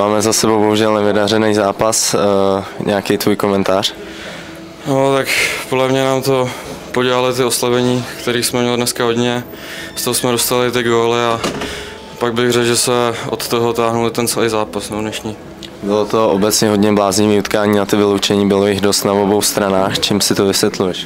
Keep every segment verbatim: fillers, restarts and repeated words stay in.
Máme za sebou bohužel nevydařený zápas. Nějaký tvůj komentář? No tak podle mě nám to podělali ty oslabení, kterých jsme měli dneska hodně. Z toho jsme dostali ty góly a pak bych řekl, že se od toho táhnuli ten celý zápas no, dnešní. Bylo to obecně hodně bláznivý utkání na ty vyloučení, bylo jich dost na obou stranách. Čím si to vysvětluješ?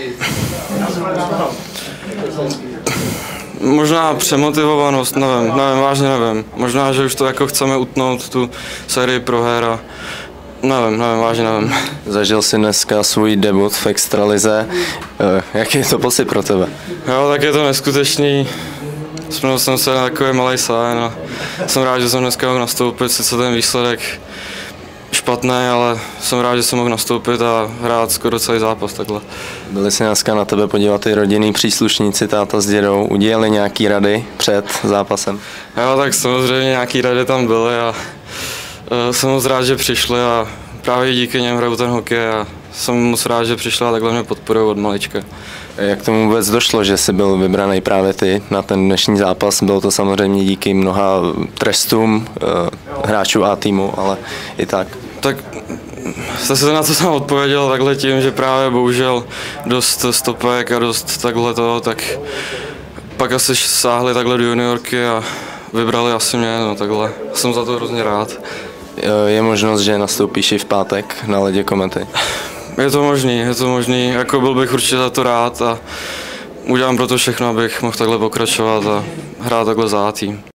Možná přemotivovanost, nevím, nevím, vážně nevím. Možná, že už to jako chceme utnout tu sérii proher a nevím, nevím, vážně nevím. Zažil jsi dneska svůj debut v extralize. Jaký je to pocit pro tebe? Jo, tak je to neskutečný. Vzpomněl jsem se na takový malý sen a jsem rád, že jsem dneska mohl nastoupit, sice ten výsledek špatný, ale jsem rád, že jsem mohl nastoupit a hrát skoro celý zápas takhle. Byli se dneska na tebe podívat i rodinní příslušníci, táta s dědou, udělali nějaký rady před zápasem? Jo, tak samozřejmě nějaký rady tam byly a uh, jsem moc rád, že přišli a právě díky něm hraju ten hokej a jsem moc rád, že přišli a takhle mě podporují od malička. Jak tomu vůbec došlo, že jsi byl vybraný právě ty na ten dnešní zápas? Bylo to samozřejmě díky mnoha trestům uh, hráčů A týmu, ale i tak. Tak zase na to jsem odpověděl takhle tím, že právě bohužel dost stopek a dost takhle toho, tak pak asi sáhli takhle do juniorky a vybrali asi mě, no takhle. Jsem za to hrozně rád. Je možnost, že nastoupíš i v pátek na ledě Komety? Je to možný, je to možný, jako byl bych určitě za to rád a udělám pro to všechno, abych mohl takhle pokračovat a hrát takhle za tým.